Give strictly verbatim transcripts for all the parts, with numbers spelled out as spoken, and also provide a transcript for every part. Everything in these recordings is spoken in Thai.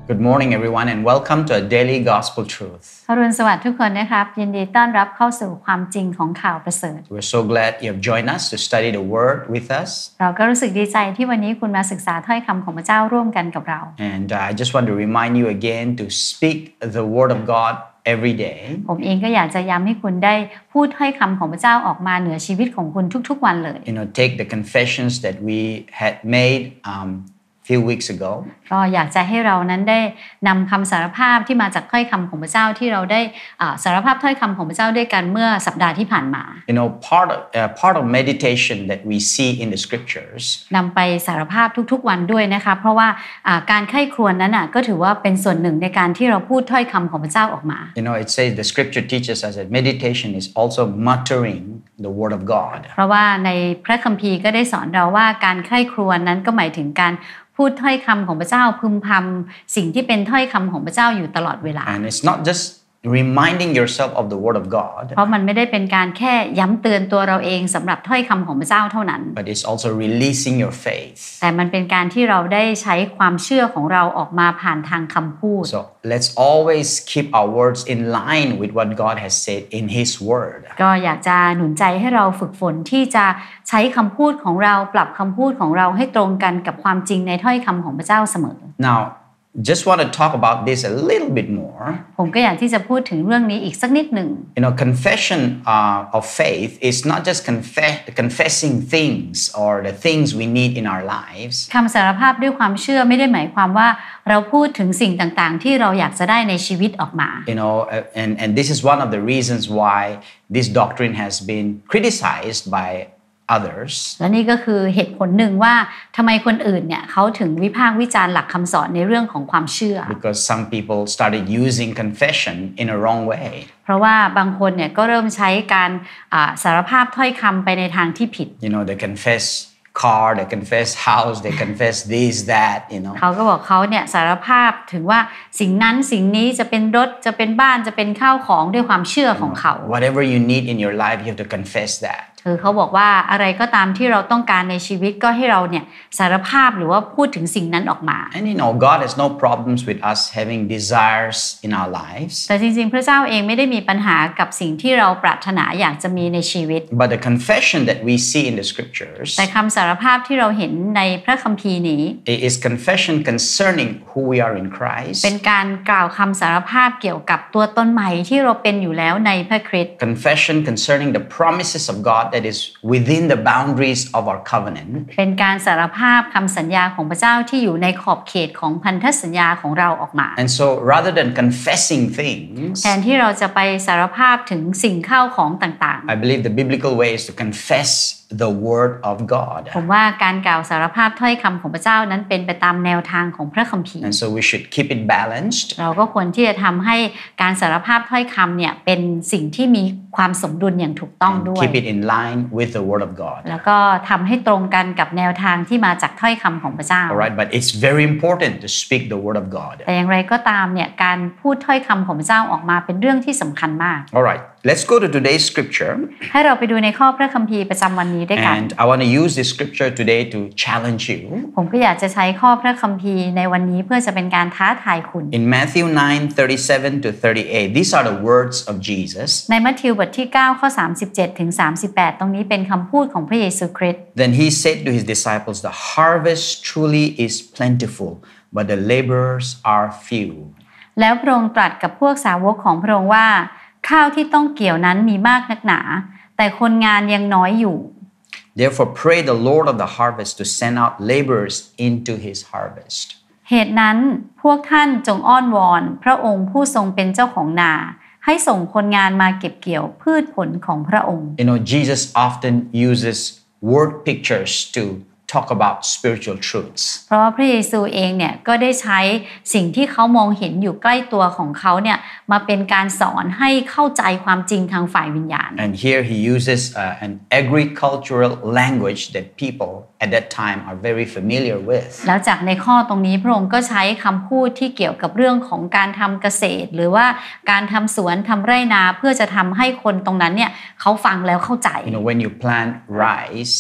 Good morning everyone and welcome to a daily gospel truth. อรุณสวัสดิ์ทุกคนนะครับยินดีต้อนรับเข้าสู่ความจริงของข่าวประเสริฐ We're so glad you have joined us to study the word with us. เราก็รู้สึกดีใจที่วันนี้คุณมาศึกษาถ้อยคำของพระเจ้าร่วมกันกับเรา And uh, I just want to remind you again to speak the word of God every day. ผมเองก็อยากจะย้ำให้คุณได้พูดถ้อยคำของพระเจ้าออกมาเหนือชีวิตของคุณทุกๆวันเลย You know, take the confessions that we had made um few weeks ago. ก็อยากจะให้เรานั้นได้นำคำสารภาพที่มาจากถ้อยคำของพระเจ้าที่เราได้สารภาพถ้อยคำของพระเจ้าด้วยกันเมื่อสัปดาห์ที่ผ่านมา You know, part of uh, part of meditation that we see in the scriptures นำไปสารภาพทุกๆวันด้วยนะคะเพราะว่าการใคร่ครวญนั้นน่ะก็ถือว่าเป็นส่วนหนึ่งในการที่เราพูดถ้อยคำของพระเจ้าออกมา You know, it says the scripture teaches us that meditation is also muttering the word of God. เพราะว่าในพระคัมภีร์ก็ได้สอนเราว่าการใคร่ครวญนั้นก็หมายถึงการพูดถ้อยคำของพระเจ้าพึมพำสิ่งที่เป็นถ้อยคำของพระเจ้าอยู่ตลอดเวลา And it's not just reminding yourself of the word of God เพราะมันไม่ได้เป็นการแค่ย้ำเตือนตัวเราเองสำหรับถ้อยคำของพระเจ้าเท่านั้น but it's also releasing your faith แต่มันเป็นการที่เราได้ใช้ความเชื่อของเราออกมาผ่านทางคำพูด so let's always keep our words in line with what God has said in His word ก็อยากจะหนุนใจให้เราฝึกฝนที่จะใช้คำพูดของเราปรับคำพูดของเราให้ตรงกันกับความจริงในถ้อยคำของพระเจ้าเสมอ now just want to talk about this a little bit more ผมก็อยากที่จะพูดถึงเรื่องนี้อีกสักนิดหนึ่ง You know, confession uh, of faith is not just confess confessing things or the things we need in our lives คำสารภาพด้วยความเชื่อไม่ได้หมายความว่าเราพูดถึงสิ่งต่างๆที่เราอยากจะได้ในชีวิตออกมา You know, and and this is one of the reasons why this doctrine has been criticized by others และนี่ก็คือเหตุผลหนึ่งว่าทำไมคนอื่นเนี่ยเขาถึงวิพากษ์วิจารณ์หลักคำสอนในเรื่องของความเชื่อ because some people started using confession in a wrong way เพราะว่าบางคนเนี่ยก็เริ่มใช้การสารภาพถ้อยคำไปในทางที่ผิด You know, they confess car, they confess house, they confess this, that, you know เขาก็บอกเขาเนี่ยสารภาพถึงว่าสิ่งนั้นสิ่งนี้จะเป็นรถจะเป็นบ้านจะเป็นข้าวของด้วยความเชื่อของเขา Whatever you need in your life, you have to confess that คือเขาบอกว่าอะไรก็ตามที่เราต้องการในชีวิตก็ให้เราเนี่ยสารภาพหรือว่าพูดถึงสิ่งนั้นออกมา And you know, God has no problems with us having desires in our lives แต่จริงๆพระเจ้าเองไม่ได้มีปัญหากับสิ่งที่เราปรารถนาอยากจะมีในชีวิต But the confession that we see in the scriptures แต่คำสารภาพที่เราเห็นในพระคัมภีร์นี้ is confession concerning who we are in Christ เป็นการกล่าวคำสารภาพเกี่ยวกับตัวตนใหม่ที่เราเป็นอยู่แล้วในพระคริสต์ Confession concerning the promises of God that is within the boundaries of our covenant เป็นการสารภาพคำสัญญาของพระเจ้าที่อยู่ในขอบเขตของพันธสัญญาของเราออกมา And so rather than confessing things แทนที่เราจะไปสารภาพถึงสิ่งข้าวของต่างๆ I believe the biblical way is to confess the word of God ผมว่าการกล่าวสารภาพถ้อยคำของพระเจ้านั้นเป็นไปตามแนวทางของพระคัมภีร์ And so we should keep it balanced เราก็ควรที่จะทำให้การสารภาพถ้อยคำเนี่ยเป็นสิ่งที่มีความสมดุลอย่างถูกต้องด้วย Keep it in line with the word of God แล้วก็ทำให้ตรงกันกับแนวทางที่มาจากถ้อยคำของพระเจ้า Alright, but it's very important to speak the word of God แต่อย่างไรก็ตามเนี่ยการพูดถ้อยคำของพระเจ้าออกมาเป็นเรื่องที่สำคัญมาก Alright, let's go to today's scripture ให้เราไปดูในข้อพระคัมภีร์ประจำวันนี้ด้วยกัน And I want to use this scripture today to challenge you ผมก็อยากจะใช้ข้อพระคัมภีร์ในวันนี้เพื่อจะเป็นการท้าทายคุณ In Matthew nine thirty-seven to thirty-eight, these are the words of Jesus. ในมัทธิวบทที่เก้าข้อสามสิบเจ็ดถึงสามสิบแปดตรงนี้เป็นคำพูดของพระเยซูคริสต์ Then he said to his disciples, the harvest truly is plentiful, but the laborers are few. แล้วพระองค์ตรัสกับพวกสาวกของพระองค์ว่าข้าวที่ต้องเกี่ยวนั้นมีมากนักหนาแต่คนงานยังน้อยอยู่ Therefore pray the Lord of the harvest to send out laborers into his harvest. เหตุนั้นพวกท่านจงอ้อนวอนพระองค์ผู้ทรงเป็นเจ้าของนาให้ส่งคนงานมาเก็บเกี่ยวพืชผลของพระองค์ You know, Jesus often uses word pictures to talk about spiritual truths เพราะว่าพระเยซูเองเนี่ยก็ได้ใช้สิ่งที่เขามองเห็นอยู่ใกล้ตัวของเขาเนี่ยมาเป็นการสอนให้เข้าใจความจริงทางฝ่ายวิญญาณ And here he uses uh, an agricultural language that people at that time are very familiar with แล้วจากในข้อตรงนี้พระองค์ก็ใช้คำพูดที่เกี่ยวกับเรื่องของการทำเกษตรหรือว่าการทำสวนทำไร่นาเพื่อจะทำให้คนตรงนั้นเนี่ยเขาฟังแล้วเข้าใจ You know, when you plant rice พ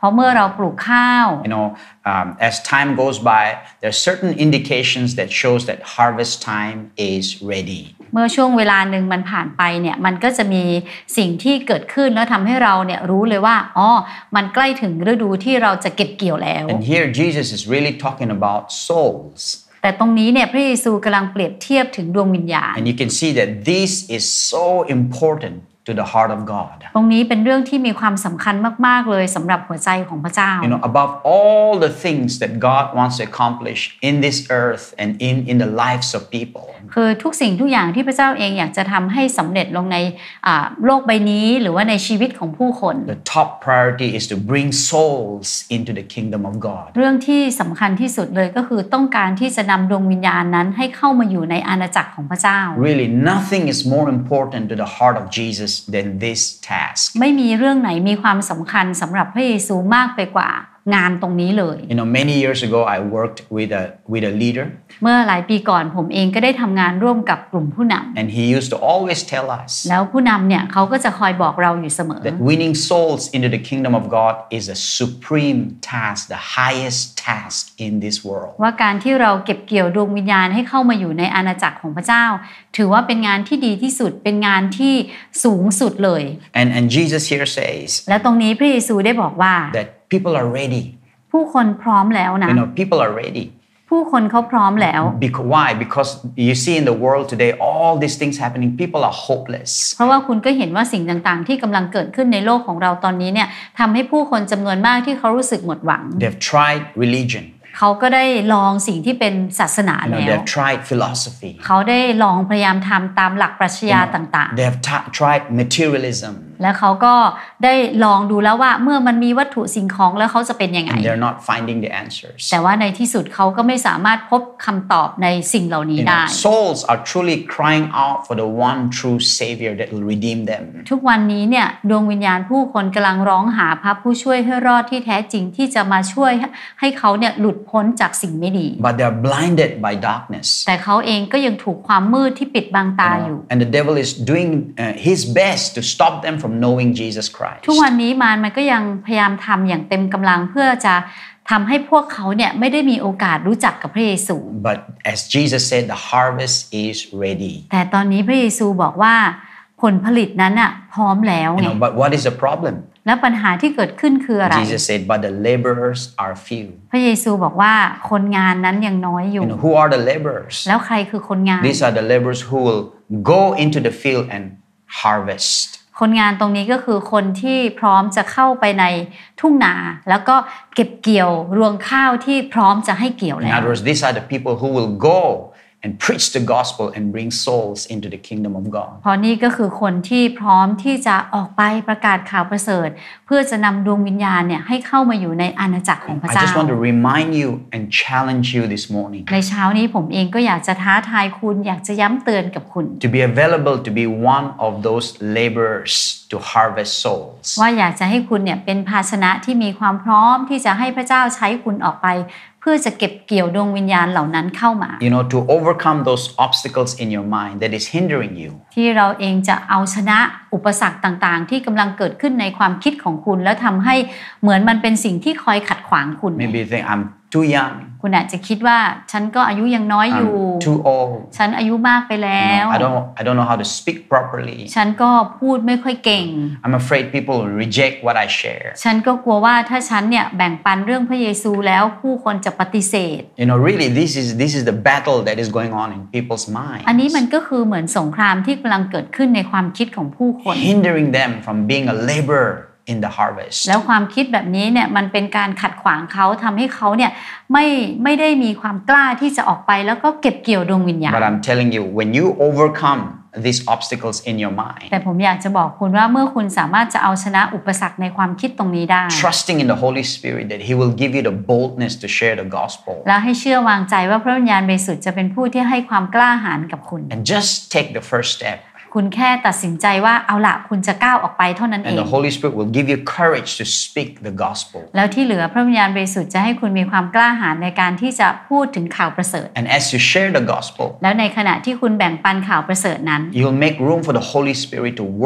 ราะเมื่อเราปลูกข้าว you know um, as time goes by there are certain indications that shows that harvest time is ready เมื่อช่วงเวลาหนึ่งมันผ่านไปเนี่ยมันก็จะมีสิ่งที่เกิดขึ้นแล้วทำให้เราเนี่ยรู้เลยว่าอ๋อมันใกล้ถึงฤดูที่เราจะเก็บเกี่ยวแล้ว and here Jesus is really talking about souls แต่ตรงนี้เนี่ยพระเยซูกำลังเปรียบเทียบถึงดวงวิญญาณ and you can see that this is so important to the heart of God ตรงนี้เป็นเรื่องที่มีความสำคัญมากๆเลยสำหรับหัวใจของพระเจ้า you know above all the things that God wants to accomplish in this earth and in in the lives of people คือทุกสิ่งทุกอย่างที่พระเจ้าเองอยากจะทำให้สำเร็จลงในโลกใบนี้หรือว่าในชีวิตของผู้คน the top priority is to bring souls into the kingdom of God เรื่องที่สำคัญที่สุดเลยก็คือต้องการที่จะนำดวงวิญญาณนั้นให้เข้ามาอยู่ในอาณาจักรของพระเจ้า really nothing is more important to the heart of Jesus than this task ไม่มีเรื่องไหนมีความสำคัญสำหรับพระเยซูมากไปกว่างานตรงนี้เลย you know many years ago I worked with a with a leader เมื่อหลายปีก่อนผมเองก็ได้ทำงานร่วมกับกลุ่มผู้นำ and he used to always tell us แล้วผู้นำเนี่ยเขาก็จะคอยบอกเราอยู่เสมอ that winning souls into the kingdom of God is a supreme task the highest task in this world ว่าการที่เราเก็บเกี่ยวดวงวิญญาณให้เข้ามาอยู่ในอาณาจักรของพระเจ้าถือว่าเป็นงานที่ดีที่สุดเป็นงานที่สูงสุดเลย and and Jesus here says และตรงนี้พระเยซูได้บอกว่า that people are ready ผู้คนพร้อมแล้วนะ you know people are ready ผู้คนเขาพร้อมแล้ว because why because you see in the world today all these things happening people are hopeless เพราะว่าคุณก็เห็นว่าสิ่งต่างๆที่กำลังเกิดขึ้นในโลกของเราตอนนี้เนี่ยทำให้ผู้คนจำนวนมากที่เขารู้สึกหมดหวัง they've tried religion เขาก็ได้ลองสิ่งที่เป็นศาสนา you know, แล้ว they've tried philosophy เขาได้ลองพยายามทำตามหลักปรัชญา you know, ต่างๆ they've t- tried materialism และเขาก็ได้ลองดูแล้วว่าเมื่อมันมีวัตถุสิ่งของแล้วเขาจะเป็นยังไง and they're not finding the answers แต่ว่าในที่สุดเขาก็ไม่สามารถพบคำตอบในสิ่งเหล่านี้ you ได้ know, souls are truly crying out for the one true savior that will redeem them ทุกวันนี้เนี่ยดวงวิญญาณผู้คนกำลังร้องหาพระผู้ช่วยให้รอดที่แท้จริงที่จะมาช่วยให้เขาเนี่ยหลุดพ้นจากสิ่งไม่ดี but they're blinded by darkness แต่เขาเองก็ยังถูกความมืดที่ปิดบังตา you know, อยู่ and the devil is doing uh, his best to stop them from knowing Jesus Christ ทุกวันนี้มารมันก็ยังพยายามทำอย่างเต็มกำลังเพื่อจะทำให้พวกเขาเนี่ยไม่ได้มีโอกาสรู้จักกับพระเยซู but as Jesus said the harvest is ready แต่ตอนนี้พระเยซูบอกว่าผลผลิตนั้นน่ะพร้อมแล้ว you ไง know, but what is the problem และปัญหาที่เกิดขึ้นคืออะไร Jesus said but the laborers are few พระเยซูบอกว่าคนงานนั้นยังน้อยอยู่ you know, who are the laborers แล้วใครคือคนงาน these are the laborers who will go into the field and harvest คนงานตรงนี้ก็คือคนที่พร้อมจะเข้าไปในทุ่งนาแล้วก็เก็บเกี่ยวรวงข้าวที่พร้อมจะให้เกี่ยวแล้ว in other words these are the people who will go and preach the gospel and bring souls into the kingdom of God เพราะนี่ก็คือคนที่พร้อมที่จะออกไปประกาศข่าวประเสริฐเพื่อจะนำดวงวิญญาณเนี่ยให้เข้ามาอยู่ในอาณาจักรของพระ I เจ้า just want to remind you and challenge you this morning ในเช้านี้ผมเองก็อยากจะท้าทายคุณอยากจะย้ำเตือนกับคุณ to be available to be one of those laborers to harvest souls ว่าอยากจะให้คุณเนี่ยเป็นภาชนะที่มีความพร้อมที่จะให้พระเจ้าใช้คุณออกไปเพื่อจะเก็บเกี่ยวดวงวิญญาณเหล่านั้นเข้ามา you know to overcome those obstacles in your mind that is hindering you ที่เราเองจะเอาชนะอุปสรรคต่างๆที่กำลังเกิดขึ้นในความคิดของคุณแล้วทำให้เหมือนมันเป็นสิ่งที่คอยขัดขวางคุณ maybe you think I'm too young คุณอาจจะคิดว่าฉันก็อายุยังน้อยอยู่ I'm too old ฉันอายุมากไปแล้ว you know, I don't I don't know how to speak properly ฉันก็พูดไม่ค่อยเก่ง I'm afraid people will reject what I share ฉันก็กลัวว่าถ้าฉันเนี่ยแบ่งปันเรื่องพระเยซูแล้วผู้คนจะปฏิเสธ you know really this is this is the battle that is going on in people's minds อันนี้มันก็คือเหมือนสงครามที่กำลังเกิดขึ้นในความคิดของผู้คน hindering them from being a laborer in the harvest แล้วความคิดแบบนี้เนี่ยมันเป็นการขัดขวางเขาทำให้เขาเนี่ยไม่ไม่ได้มีความกล้าที่จะออกไปแล้วก็เก็บเกี่ยวดวงวิญญาณ but I'm telling you when you overcome these obstacles in your mind แต่ผมอยากจะบอกคุณว่าเมื่อคุณสามารถจะเอาชนะอุปสรรคในความคิดตรงนี้ได้ trusting in the Holy Spirit that He will give you the boldness to share the gospel และให้เชื่อวางใจว่าพระวิญญาณบริสุทธิ์จะเป็นผู้ที่ให้ความกล้าหาญกับคุณ and just take the first step คุณแค่ตัดสินใจว่าเอาล่ะคุณจะก้าวออกไปเท่านั้นเอง and the Holy Spirit will give you courage to speak the gospel แล้วที่เหลือพระวิญญาณบริสุทธิ์จะให้คุณมีความกล้าหาญในการที่จะพูดถึงข่าวประเสริฐ and as you share the gospel แล้วในขณะที่คุณแบ่งปันข่าวประเสริฐนั้น you'll make room for the Holy Spirit to work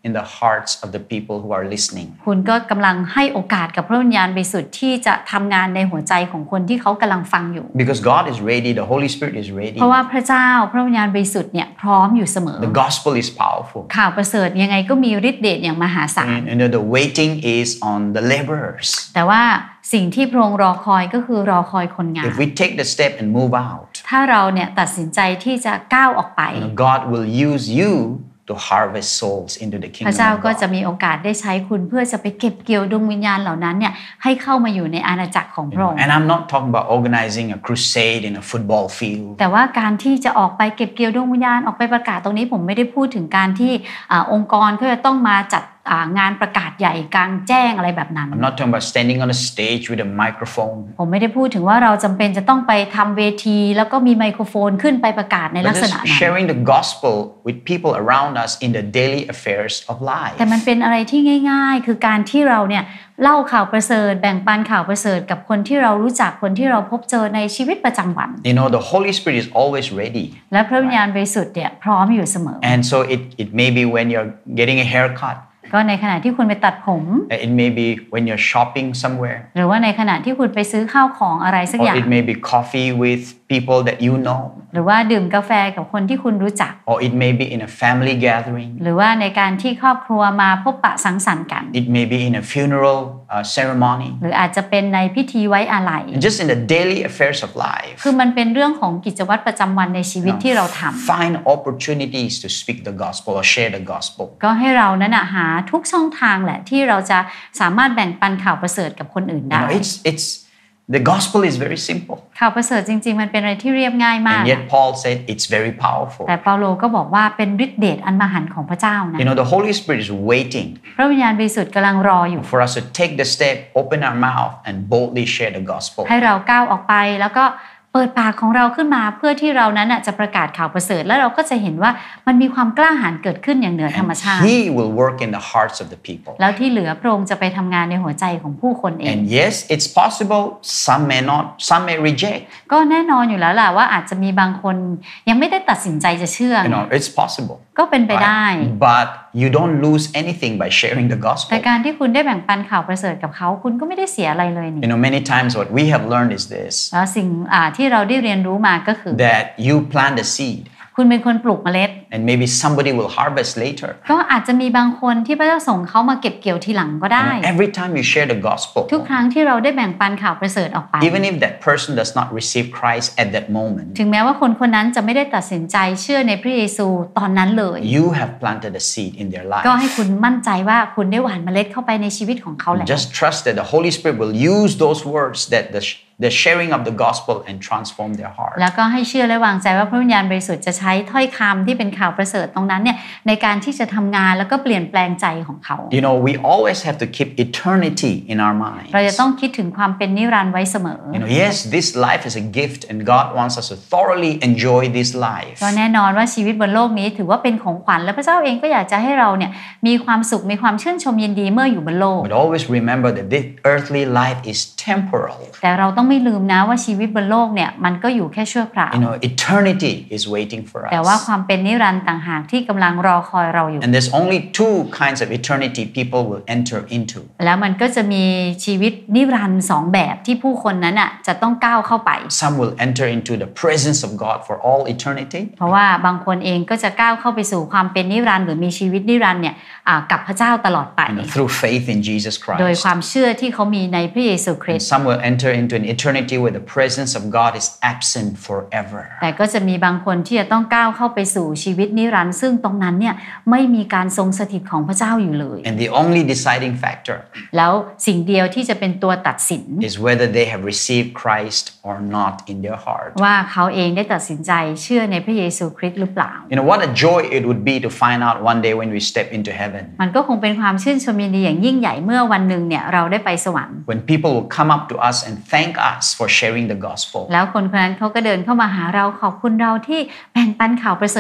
in the hearts of the people who are listening. คุณก็กำลังให้โอกาสกับพระวิญญาณบริสุทธิ์ที่จะทำงานในหัวใจของคนที่เขากำลังฟังอยู่ Because God is ready, the Holy Spirit is ready. เพราะว่าพระเจ้าพระวิญญาณบริสุทธิ์เนี่ยพร้อมอยู่เสมอ The gospel is powerful. ข่าวประเสริฐยังไงก็มีฤทธิ์เดชอย่างมหาศาล And, and the waiting is on the laborers. แต่ว่าสิ่งที่พระองค์รอคอยก็คือรอคอยคนงาน If we take the step and move out, ถ้าเราเนี่ยตัดสินใจที่จะก้าวออกไป you know, God will use you to harvest souls into the พ kingdom ระเจ้า of ก็จะ God. มีโอกาสได้ใช้คุณเพื่อจะไปเก็บเกี่ยวดวงวิญญาณเหล่านั้นเนี่ยให้เข้ามาอยู่ในอาณาจักรของพระองค์ And I'm not talking about organizing a crusade in a football field. แต่ว่าการที่จะออกไปเก็บเกี่ยวดวงวิญญาณออกไปประกาศตรงนี้ผมไม่ได้พูดถึงการที่อาองค์กรเขาจะต้องมาจัดงานประกาศใหญ่กลางแจ้งอะไรแบบนั้น I'm not talking about standing on a stage with a microphone. ผมไม่ได้พูดถึงว่าเราจำเป็นจะต้องไปทำเวทีแล้วก็มีไมโครโฟนขึ้นไปประกาศในลัก But ษ just ณะนั้น sharing the gospel with people around us in the daily affairs of life. แต่มันเป็นอะไรที่ง่ายๆคือการที่เราเนี่ยเล่าข่าวประเสริฐแบ่งปันข่าวประเสริฐกับคนที่เรารู้จักคนที่เราพบเจอในชีวิตประจำวัน You know, the Holy Spirit is always ready. และพระวิญญาณบริสุทธิ์เนี่ยพร้อมอยู่เสมอ And so it, it may be when you're getting a haircut. ก็ในขณะที่คุณไปตัดผม It may be when you're shopping somewhere. หรือว่าในขณะที่คุณไปซื้อข้าวของอะไรสักอย่าง Or it may be coffee with people that you know. หรือว่าดื่มกาแฟกับคนที่คุณรู้จัก Or it may be in a family gathering. หรือว่าในการที่ครอบครัวมาพบปะสังสรรค์กัน It may be in a funeral uh, ceremony. หรืออาจจะเป็นในพิธีไว้อาลัย And just in the daily affairs of life. คือมันเป็นเรื่องของกิจวัตรประจำวันในชีวิตที่เราทำ Find opportunities to speak the gospel or share the gospel. ก็ให้เรานั้นหาทุกช่องทางแหละที่เราจะสามารถแบ่งปันข่าวประเสริฐกับคนอื่น You ได้ know, it's it's the gospel is very simple. ข่าวประเสริฐจริงๆมันเป็นอะไรที่เรียบง่ายมาก And yet Paul said it's very powerful. แต่เปาโลก็บอกว่าเป็นฤทธิ์เดชอันมหันต์ของพระเจ้านะ You know, the Holy Spirit is waiting พระวิญญาณบริสุทธิ์กำลังรออยู่ for us to take the step, open our mouth, and boldly share the gospel. ให้เราก้าวออกไปแล้วก็เปิดปากของเราขึ้นมาเพื่อที่เรานั้นจะประกาศข่าวประเสริฐแล้วเราก็จะเห็นว่ามันมีความกล้าหาญเกิดขึ้นอย่างเหนือธรรมชาติ He will work in the hearts of the people. แล้วที่เหลือพระองค์จะไปทำงานในหัวใจของผู้คนเอง And yes, it's possible some may not, some may reject. ก็แน่นอนอยู่แล้วล่ะว่าอาจจะมีบางคนยังไม่ได้ตัดสินใจจะเชื่อ You know, it's possible. ก็เป็นไปได้ Right? But you don't lose anything by sharing the แต่ gospel. การที่คุณได้แบ่งปันข่าวประเสริฐกับเขาคุณก็ไม่ได้เสียอะไรเลยนี่ You know, many times what we have learned is this, แล้วสิ่งที่เราได้เรียนรู้มาก็คือ that you plant a seed คุณเป็นคนปลูกเมล็ด and maybe somebody will harvest later. ก็อาจจะมีบางคนที่พระเจ้าส่งเขามาเก็บเกี่ยวทีหลังก็ได้ You know, every time you share the gospel, ทุกครั้งที่เราได้แบ่งปันข่าวประเสริฐออกไป even if that person does not receive Christ at that moment, ถึงแม้ว่าคนคนนั้นจะไม่ได้ตัดสินใจเชื่อในพระเยซูตอนนั้นเลย you have planted a seed in their ก็ life. ให้คุณมั่นใจว่าคุณได้หว่านเมล็ดเข้าไปในชีวิตของเขาแล้ว Just trust that the Holy Spirit will use those words, that the, the sharing of the gospel, and transform their heart. แล้วก็ให้เชื่อและวางใจว่าพระวิญญาณบริสุทธิ์จะใช้ถ้อยคำที่เป็นข่าวประเสริฐตรงนั้นเนี่ยในการที่จะทำงานแล้วก็เปลี่ยนแปลงใจของเขา You know, we always have to keep eternity in our minds. เราจะต้องคิดถึงความเป็นนิรันดร์ไว้เสมอ You know, yes, this life is a gift, and God wants us to thoroughly enjoy this life. ก็แน่นอนว่าชีวิตบนโลกนี้ถือว่าเป็นของขวัญและพระเจ้าเองก็อยากจะให้เราเนี่ยมีความสุขมีความชื่นชมยินดีเมื่ออยู่บนโลก But always remember that this earthly life is temporal. แต่เราต้องไม่ลืมนะว่าชีวิตบนโลกเนี่ยมันก็อยู่แค่ชั่วคราว You know, eternity is waiting for แต่ว่า us. ความเป็นนิรันดร์ต่างหากที่กำลังรอคอยเราอยู่ And there's only two kinds of eternity people will enter into. แล้วมันก็จะมีชีวิตนิรันดร์สองแบบที่ผู้คนนั้นอ่ะจะต้องก้าวเข้าไป Some will enter into the presence of God for all eternity. เพราะว่าบางคนเองก็จะก้าวเข้าไปสู่ความเป็นนิรันดร์หรือมีชีวิตนิรันดร์เนี่ยกับพระเจ้าตลอดไป You know, through faith in Jesus โดย Christ. ความเชื่อที่เขามีในพระเยซูคริส And ต์ some will enter into an eternity where the presence of God is absent forever. แต่ก็จะมีบางคนที่จะต้องก้าวเข้าไปสู่ชีวิตนิรันดร์ซึ่งตรงนั้นเนี่ยไม่มีการทรงสถิตของพระเจ้าอยู่เลย And the only deciding factor แล้วสิ่งเดียวที่จะเป็นตัวตัดสิน is whether they have received Christ or not in their heart. ว่าเขาเองได้ตัดสินใจเชื่อในพระเยซูคริสต์หรือเปล่า You know, what a joy it would be to find out one day when we step into heaven. มันก็คงเป็นความชื่นชมยินดีอย่างยิ่งใหญ่เมื่อวันหนึ่งเนี่ยเราได้ไปสวรรค์ When people will come up to us and thank us for sharing the gospel. แล้วคนคนนั้นเขาก็เดินเข้ามาหาเราขอบคุณเราที่แบ่งปันข่าวประเสริฐกับเขา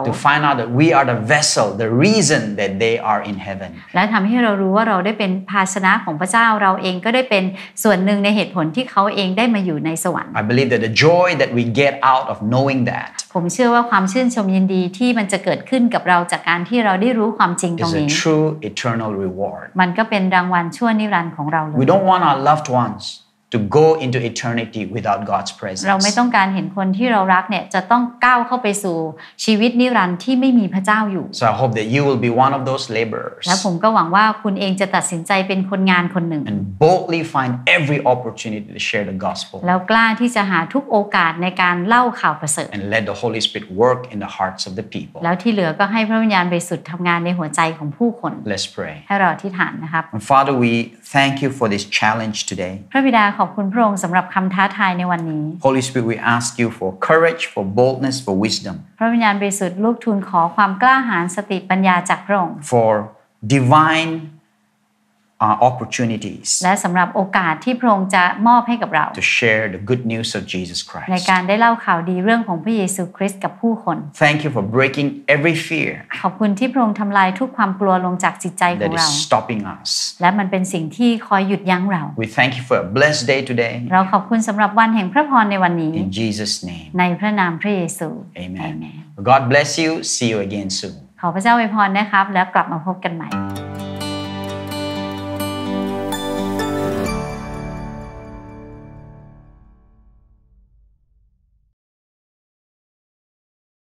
To find out that we are the vessel, the reason that they are in heaven. และทำให้เรารู้ว่าเราได้เป็นภาชนะของพระเจ้าเราเองก็ได้เป็นส่วนหนึ่งในเหตุผลที่เขาเองได้มาอยู่ในสวรรค์ I believe that the joy that we get out of knowing that ผมเชื่อว่าความชื่นชมยินดีที่มันจะเกิดขึ้นกับเราจากการที่เราได้รู้ความจริงตรง is นี้ a true eternal reward. มันก็เป็นรางวัลชั่วนิรันดร์ของเราเลย We don't want our loved ones to go into eternity without God's presence. เราไม่ต้องการเห็นคนที่เรารักเนี่ยจะต้องก้าวเข้าไปสู่ชีวิตนิรันดร์ที่ไม่มีพระเจ้าอยู่ So I hope that you will be one of those laborers. และผมก็หวังว่าคุณเองจะตัดสินใจเป็นคนงานคนหนึ่ง And boldly find every opportunity to share the gospel. แล้วกล้าที่จะหาทุกโอกาสในการเล่าข่าวประเสริฐ And let the Holy Spirit work in the hearts of the people. แล้วที่เหลือก็ให้พระวิญญาณบริสุทธิ์ทำงานในหัวใจของผู้คน Let's pray. ให้เราอธิษฐานนะครับ And Father, we thank you for this challenge today. พระบิดาขอบคุณพระองค์สำหรับคำท้าทายในวันนี้ Holy Spirit, we ask you for courage, for boldness, for wisdom. พระวิญญาณบริสุทธิ์ลูกทูลขอความกล้าหาญสติปัญญาจากพระองค์ For divine uh, opportunities และสำหรับโอกาสที่พระองค์จะมอบให้กับเรา to share the good news of Jesus ใน Christ. การได้เล่าข่าวดีเรื่องของพระเยซูคริสต์กับผู้คน Thank you for breaking every fear ขอบคุณที่พระองค์ทำลายทุกความกลัวลงจากจิตใจขอ that งเรา is stopping us. และมันเป็นสิ่งที่คอยหยุดยั้งเรา We thank you for a blessed day today. เราขอบคุณสำหรับวันแห่งพระพรในวันนี้ In Jesus' name. ในพระนามพระเยซู Amen. God bless you. See you again soon. ขอพระเจ้าอวยพรนะครับแล้วกลับมาพบกันใหม่